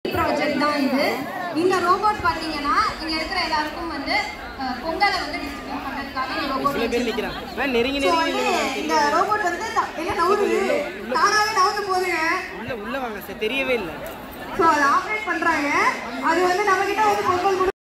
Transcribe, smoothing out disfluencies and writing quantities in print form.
Project தான் இது. இந்த ரோபோட் பார்த்தீங்கன்னா இங்கே இருக்கிற எல்லாருக்கும் வந்து பொங்கலை வந்து டிஸ்ட்ரிபியூட் பண்ணுறதுக்காக இந்த ரோபோட் இந்த ரோபோட் வந்து எல்லாம் நவுது தானாகவே நவுந்து போகுதுங்க. உள்ள வாங்க சார், தெரியவே இல்லை. ஸோ அதை ஆப்ரேட் பண்ணுறாங்க. அது வந்து நம்மக்கிட்ட வந்து பொங்கல்